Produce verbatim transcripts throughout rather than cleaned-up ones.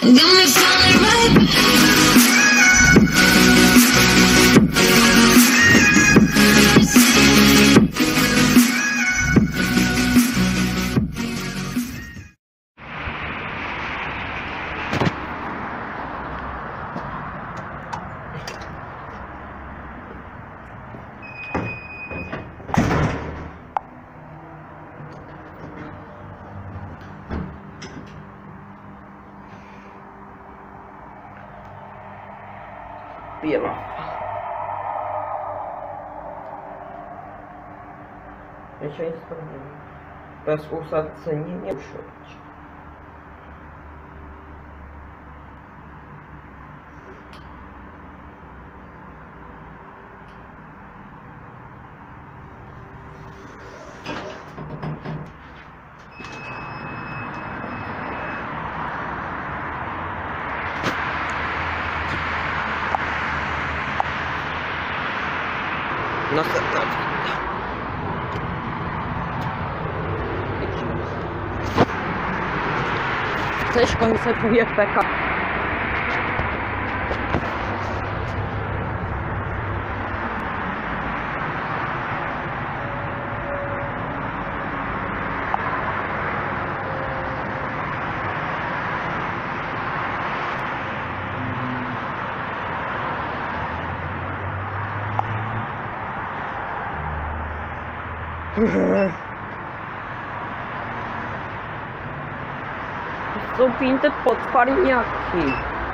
me feeling right. Biela. Pierwszeństwo bez usadzenia nie ruszyć. Następna winda. Też konserwuję P K. To są pinte potwarniaki.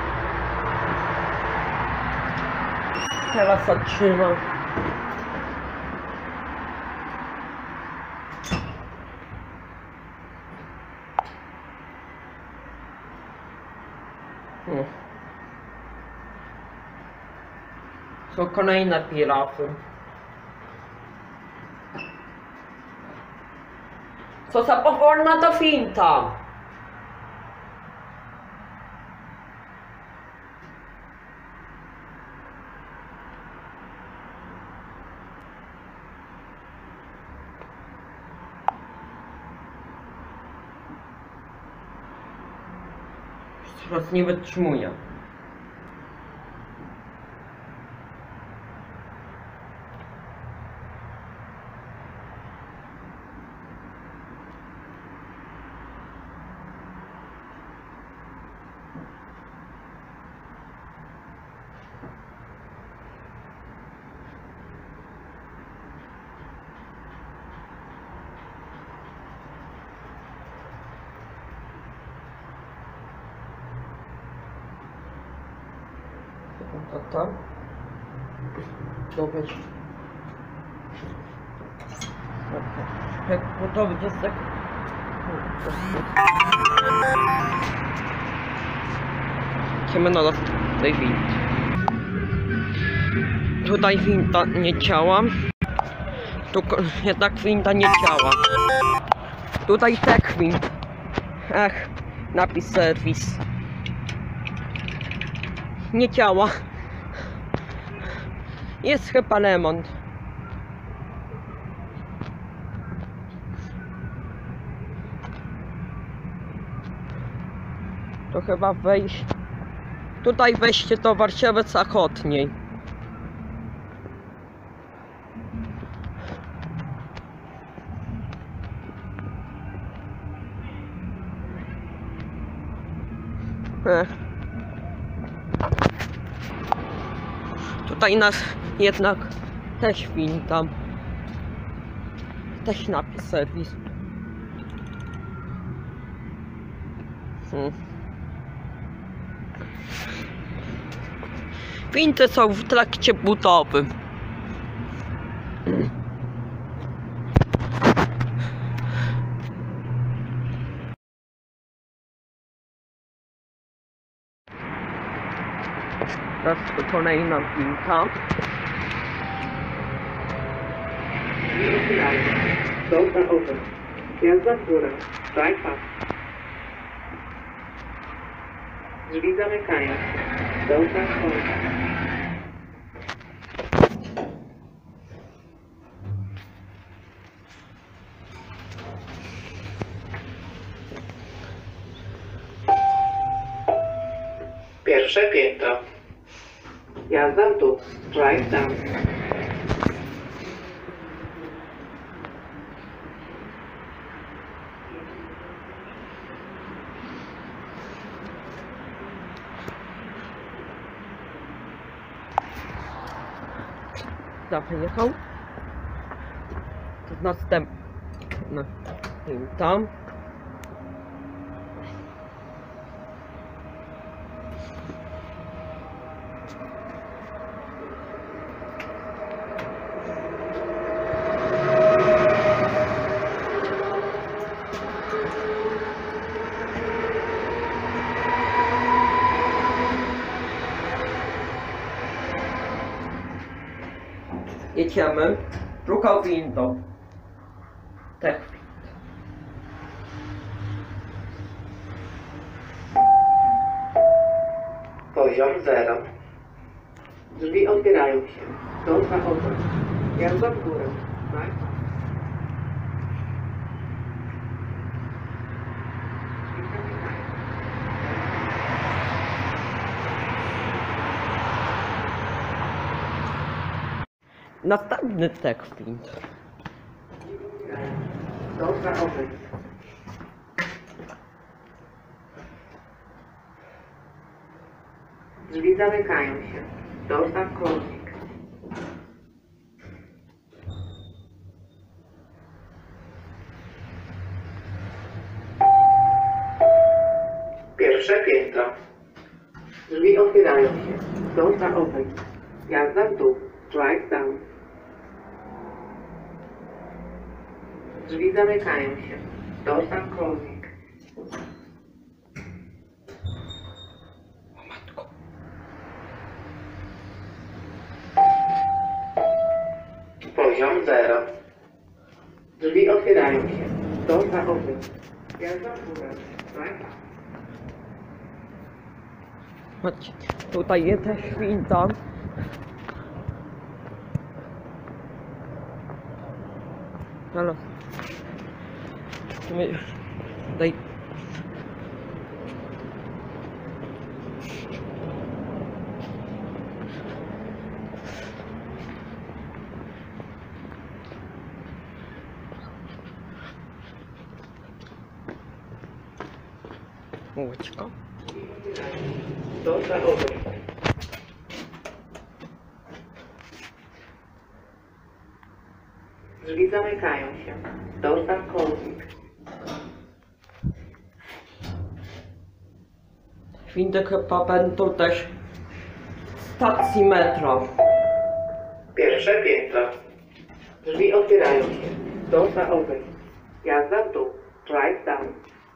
Teraz zatrzyma. Hmm. Są kolejne pirafy. Co za powolna to finta. Teraz nie wytrzymuję. To tam. Dobrze. Jak gotowy dziecek. Idziemy na tej windy. Tutaj winda nie działa. Tu jednak winda nie działa. Tutaj tak wind. Ach, napis serwis. Nie działa. Jest chyba remont. To chyba wejść. Tutaj wejście do Warszawy Zachodniej. Ech. Tutaj nas jednak też wintam. Też napis serwis. Hmm. Winty są w trakcie budowy. Hmm. Teraz kolejna winta. Doors are open. Wjazd w górę. Drive fast. Drzwi zamykają. Doors are closed. Pierwsze piętro. Jazda w dół. Drive down. Dawaj jechał. To następny. No. Tam. Jedziemy. Druga windą. Tak. Poziom zero. Drzwi otwierają się. Dom zachodzą. Jazda w górę. Drive down. Następny techwind. Dom zachodzą. Drzwi zamykają się. Doors closing. Pierwsze piętro. Drzwi otwierają się. Doors are open. Jazda w dół. Drive down. Drzwi zamykają się. Doors are closing. Poziom zero. Drzwi otwierają się. Doors are open. Jazda w górę. Drive down. Chodź. Tutaj jest też winda. Halo. My... Daj. Łódźko. Doors are open. Drzwi zamykają się. Doors are closing. Windy chyba będą też w stacji metro. Pierwsze piętro. Drzwi otwierają się. Doors are open. Jazda w dół. Drive down.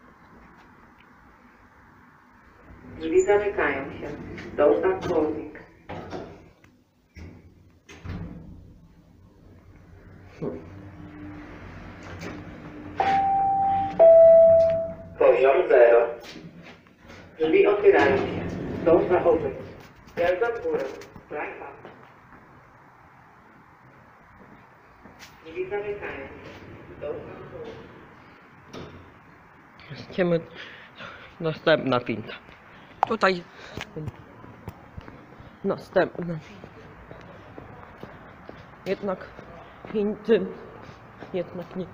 Drzwi zamykają się. Doors are closing. Poziom zero. Drzwi otwierają się. Doors are open. Jazda w górę. Drive up. Drzwi zamykają się. Doors are closing. Idziemy. Następna winda. Tutaj. Następna. Jednak windy. Jednak nie.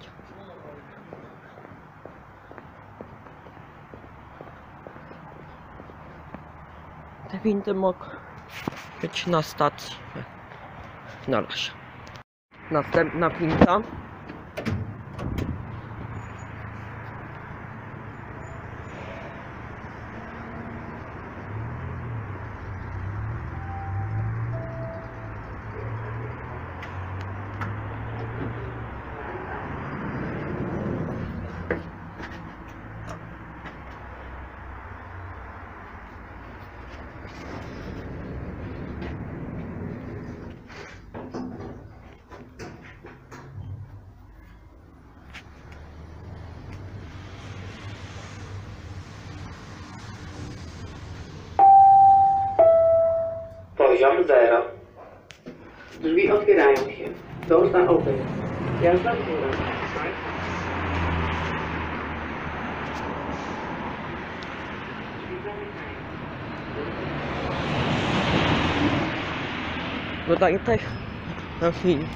Te windy mogą być na stacji. Na razie. Następna winda. Poziom zero. Drzwi otwierają się. Doors are open. Jazda w górę. Drzwi zamykają. Tutaj też na film.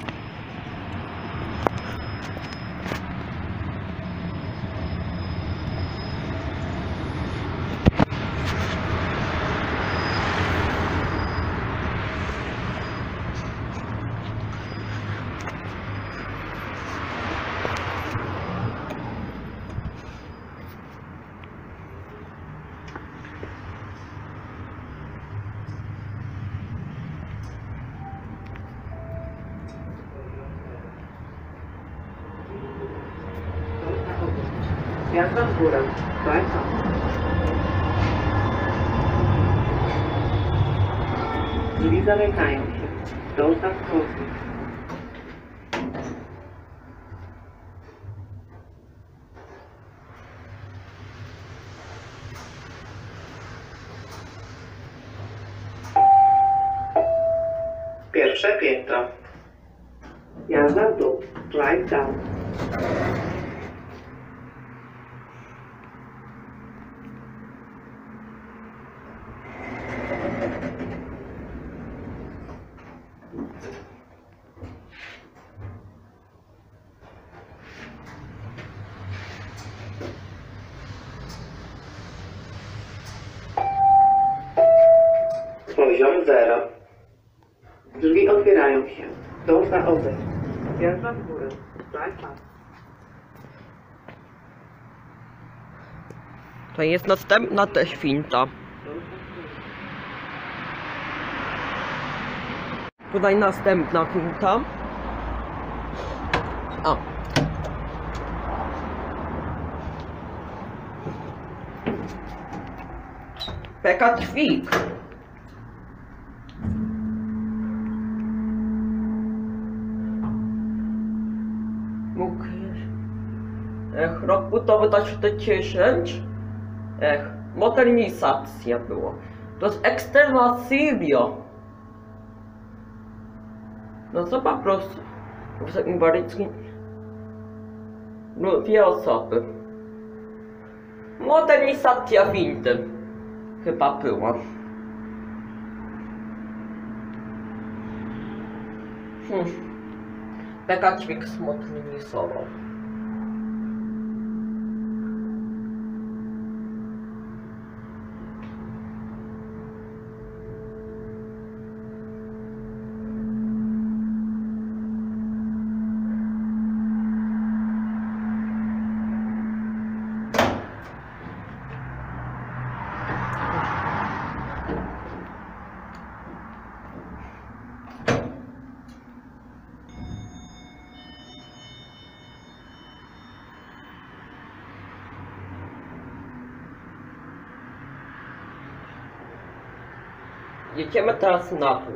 Jazda w górę. Polecam. Drzwi zamykają się. Dostaw kroki. Pierwsze piętro. Jazda w dół. Drive down. Poziom zero. Drzwi otwierają się. Dąż na obek. Jazda w górę. Drive up. To jest następna też finta. Tutaj następna finta. A. Peka Twik. Mógł. Ech, rok budowy dwa tysiące dziesięć. Ech, modernizacja było. To jest eksternacja. No co po prostu. Wózek inwalidzki. No, dwie osoby. Modernizacja windy. Chyba była. Hmm. Peka Twik zmodernizował. Jedziemy teraz na dół.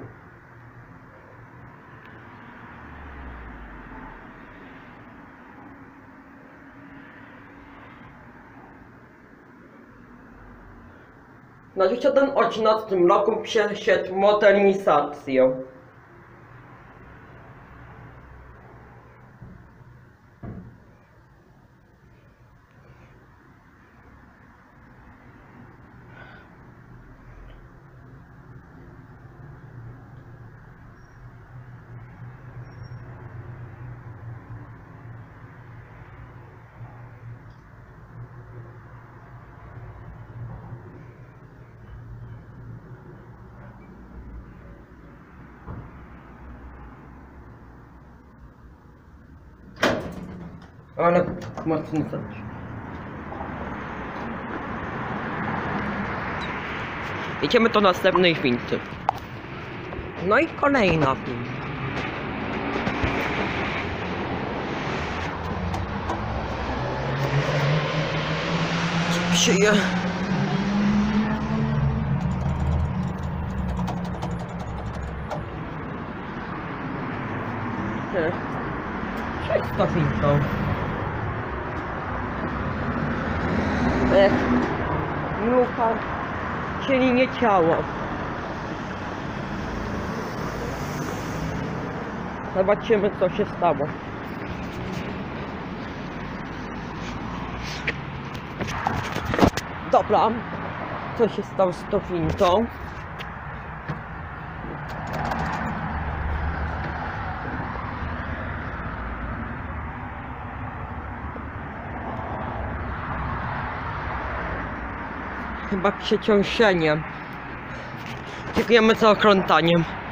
Na dwa tysiące osiemnastym roku przeszedł modernizację. Ale mocno coś. Idziemy do następnej finty. No i kolejna finta. Przyje. Cześć to fintą. Ech, mucha, czyli nie ciało. Zobaczymy, co się stało. Dobra, co się stało z tą fintą? chyba przeciążeniem. Dziękujemy za oglądaniem.